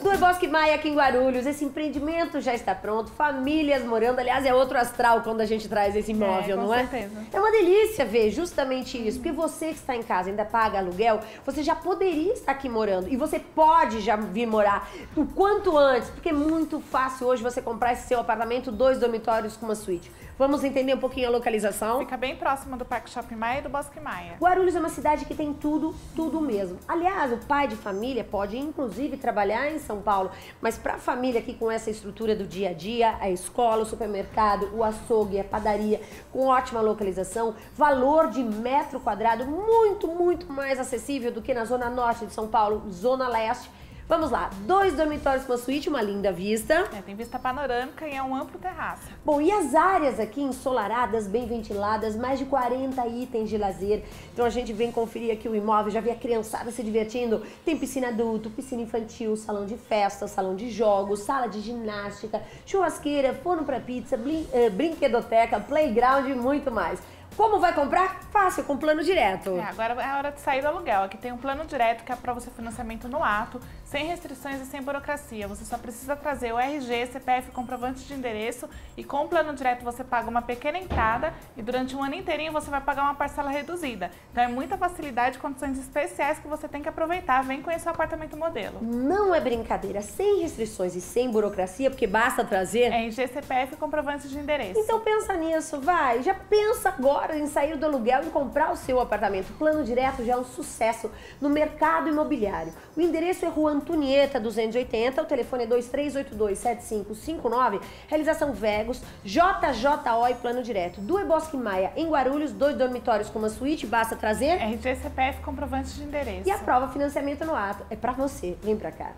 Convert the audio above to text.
do Bosque Maia aqui em Guarulhos. Esse empreendimento já está pronto, famílias morando. Aliás, é outro astral quando a gente traz esse imóvel, não é? Com certeza. É uma delícia ver justamente isso, porque você que está em casa ainda paga aluguel, você já poderia estar aqui morando e você pode já vir morar o quanto antes, porque é muito fácil hoje você comprar esse seu apartamento, 2 dormitórios com uma suíte. Vamos entender um pouquinho a localização? Fica bem próximo do Parque Shopping Maia e do Bosque Maia. Guarulhos é uma cidade que tem tudo, tudo mesmo. Aliás, o pai de família pode inclusive trabalhar em São Paulo, mas para a família aqui com essa estrutura do dia a dia, a escola, o supermercado, o açougue, a padaria, com ótima localização, valor de metro quadrado muito, muito mais acessível do que na zona norte de São Paulo, zona leste. Vamos lá, 2 dormitórios com a suíte, uma linda vista. Tem vista panorâmica e é um amplo terraço. Bom, e as áreas aqui ensolaradas, bem ventiladas, mais de 40 itens de lazer. Então a gente vem conferir aqui o imóvel, já vi a criançada se divertindo. Tem piscina adulto, piscina infantil, salão de festa, salão de jogos, sala de ginástica, churrasqueira, forno para pizza, brinquedoteca, playground e muito mais. Como vai comprar? Fácil, com plano direto. Agora é a hora de sair do aluguel. Aqui tem um plano direto que aprova o seu financiamento no ato, sem restrições e sem burocracia. Você só precisa trazer o RG, CPF, comprovante de endereço e com o plano direto você paga uma pequena entrada e durante um ano inteirinho você vai pagar uma parcela reduzida. Então é muita facilidade e condições especiais que você tem que aproveitar. Vem conhecer o apartamento modelo. Não é brincadeira, sem restrições e sem burocracia, porque basta trazer RG, CPF e comprovante de endereço. Então pensa nisso, vai. Já pensa agora em sair do aluguel e comprar o seu apartamento. O plano direto já é um sucesso no mercado imobiliário. O endereço é Rua Antonieta 280, o telefone é 23827559, realização Vegos, JJO e plano direto. Do Bosque Maia em Guarulhos, 2 dormitórios com uma suíte, basta trazer RG, CPF e comprovante de endereço. e aprova financiamento no ato. É pra você, vem pra cá.